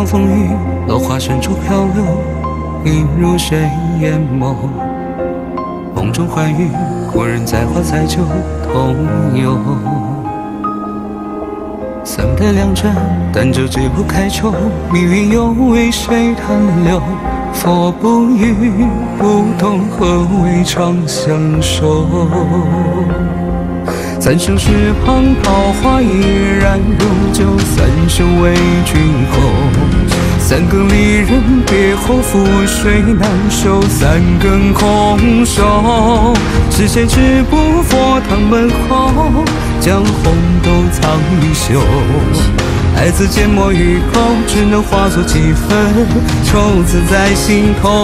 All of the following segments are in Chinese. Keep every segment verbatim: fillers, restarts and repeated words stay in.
风雨，落花深处漂流，一如谁眼眸？梦中欢愉，故人在花载酒同游。三杯两盏，但酒只不开抽，命运又为谁弹流？佛不语，不懂何为长相守。三生石旁，桃花依然如旧，三生为君后。三更离人别后，覆水难收，三更空守。是谁止步佛堂门后，将红豆藏于袖？爱自缄默于口，只能化作几分愁字在心头。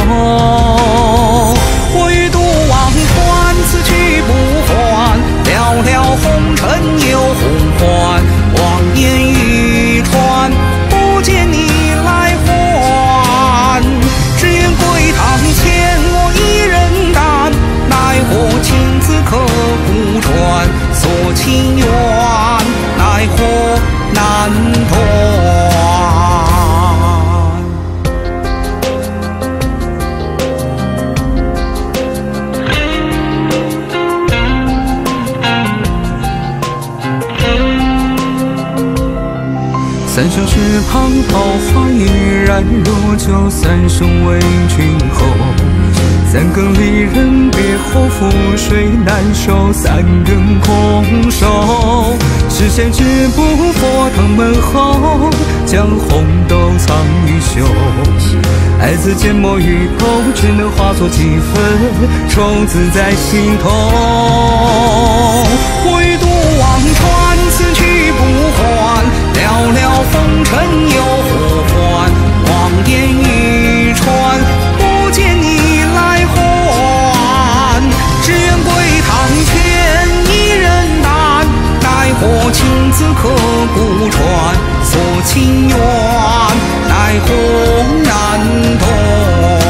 我欲渡忘川，此去不还，寥寥红尘又红还。望眼欲穿，不见你来还。只愿归堂前我一人担，奈何情字刻骨传。锁情缘，奈何难断。三生石旁，桃花依然如旧，三生为君后。三更离人别后，覆水难收，三更空守。是谁止步佛堂门后，将红豆藏于袖？爱自缄默于口，只能化作几分愁字在心头。我欲渡忘川，此去不还，寥寥风尘又何还。望眼欲穿，不见你来还。只愿归堂前一人担，奈何情字刻骨传。锁情缘，奈何难断。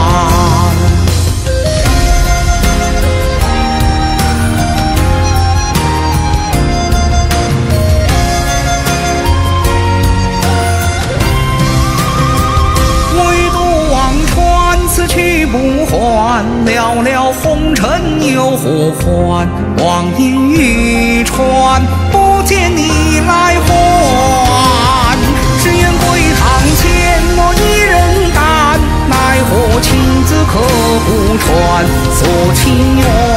去不还，寥寥红尘又何还。望眼欲穿，不见你来还。只愿归堂前我一人担，奈何情字刻骨传。锁情缘，